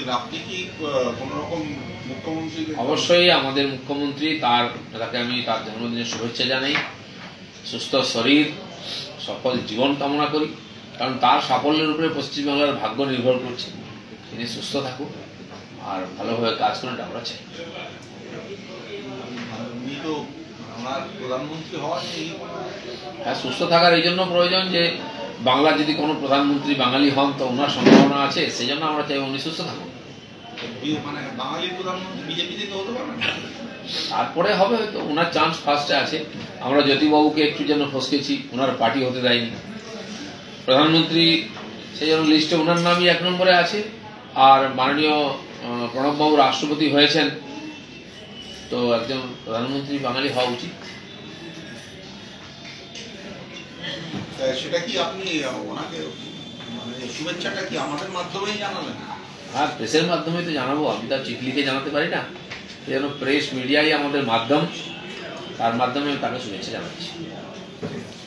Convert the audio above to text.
আপনি কি কোনো রকম মুখ্যমন্ত্রী? অবশ্যই আমাদের মুখ্যমন্ত্রী, তাকে আমি তার জন্মদিনের শুভেচ্ছা জানাই, সুস্থ শরীর, সফল জীবন কামনা করি, কারণ তার সাফল্যের উপরে পশ্চিমবাংলার ভাগ্য নির্ভর করছে। তিনি সুস্থ থাকুন আর ভালোভাবে কাজ করেন, আমরা চাই। উনি তো আমার প্রধানমন্ত্রী হওয়ার নেই। হ্যাঁ, সুস্থ থাকার এই জন্য প্রয়োজন যে বাংলার যদি কোনো প্রধানমন্ত্রী বাঙালি হন তো ওনার সম্ভাবনা আছে, সেই জন্য আমরা চাই উনি সুস্থ থাকুন। মানে বাঙালি প্রধানমন্ত্রী বিজেপি থেকে হতে পারবেন, তারপরে হবে হয়তো, ওনার চান্স ফার্স্টে আছে। আমরা জ্যোতিবাবুকে একটু জন্য ফসকেছি, ওনার পার্টি হতে দেয়নি প্রধানমন্ত্রী, সেই জন্য লিস্টে ওনার নামই 1 নম্বরে আছে। আর মাননীয় প্রণববাবু রাষ্ট্রপতি হয়েছেন, তো একজন প্রধানমন্ত্রী বাঙালি হওয়া উচিত। সেটা কি আপনি ওনাকে মানে শুভেচ্ছাটা কি আমাদের মাধ্যমেই জানালেন? আর প্রেসের মাধ্যমে তো জানাবো, আমি তার চিঠি লিখে জানাতে পারি না, সেই জন্য প্রেস মিডিয়াই আমাদের মাধ্যম, তার মাধ্যমে তাকে শুভেচ্ছা জানাচ্ছি।